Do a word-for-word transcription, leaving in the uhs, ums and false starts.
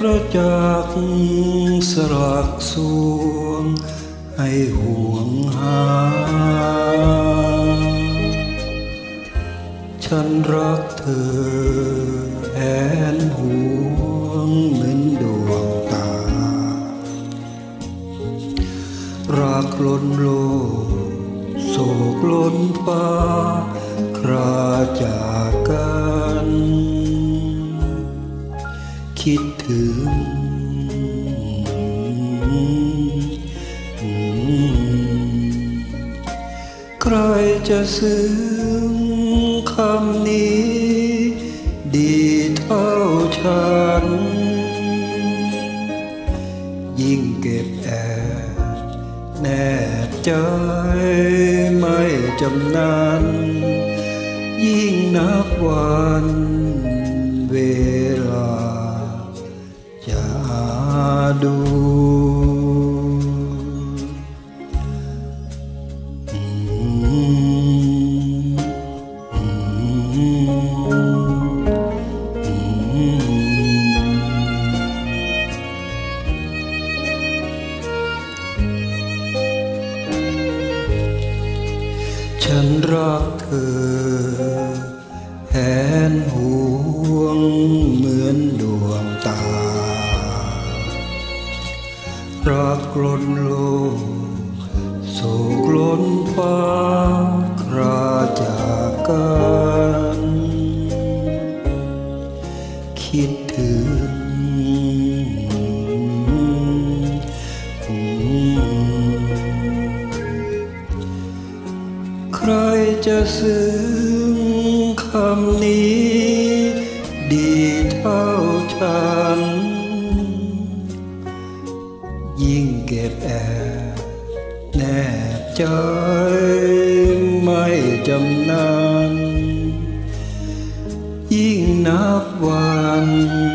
ประจักษ์สลักสวงให้ห่วงหาฉันรักเธอแอนห่วงเหมือนดวงตารักล้นโลกโศกล้นฟ้าคราจากกันคิดถึงใครจะซึ้งคำนี้ดีเท่าฉันยิ่งเก็บแอบแนบใจไม่จำนานยิ่งนับวันเวลาจะดูฉันรักเธอแหนห่วงเหมือนดวงตารักล้นโลกโศกล้นฟ้าคราจากกันคิดถึงใครจะซึ้งคำนี้ดีเท่าฉันยิ่งเก็บแอบแนบใจไม่จำนานยิ่งนับวัน